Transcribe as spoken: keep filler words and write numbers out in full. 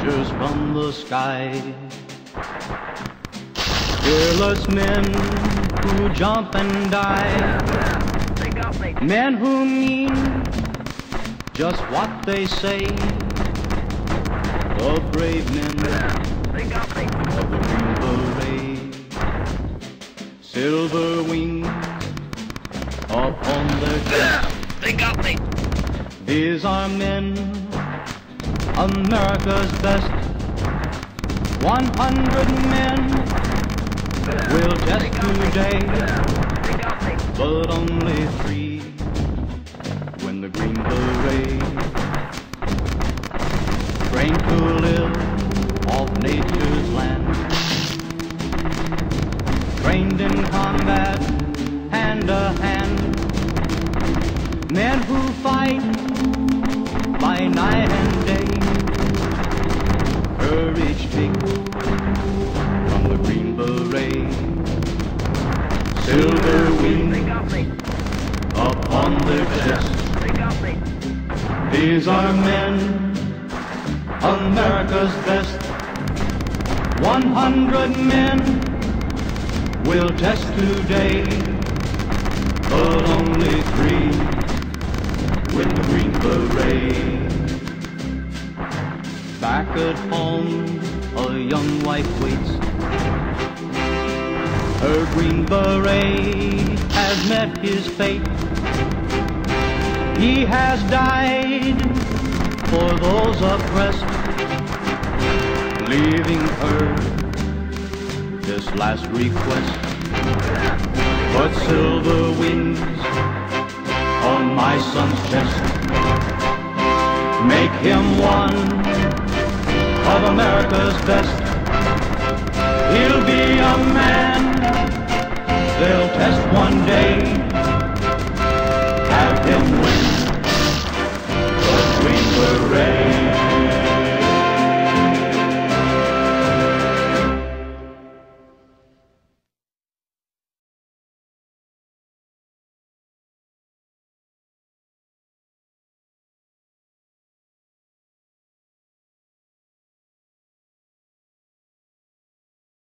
soldiers from the sky. Fearless men who jump and die. Men who mean just what they say. The brave men of the Green Beret. Silver wings upon their chests. They got me. These are men, America's best. One hundred men will test today, but only three win the Green Beret. Trained to live off nature's land, trained in combat, hand to hand. Men who fight by night and day, courage takes from the Green Beret. Silver wings upon their chests. These are men, America's best. One hundred men will test today, but only three win the Green Beret. Back at home, a young wife waits. Her Green Beret has met his fate. He has died for those oppressed, leaving her this last request. Put silver wings on my son's chest. Make him one of America's best. He'll be a man they'll test one day.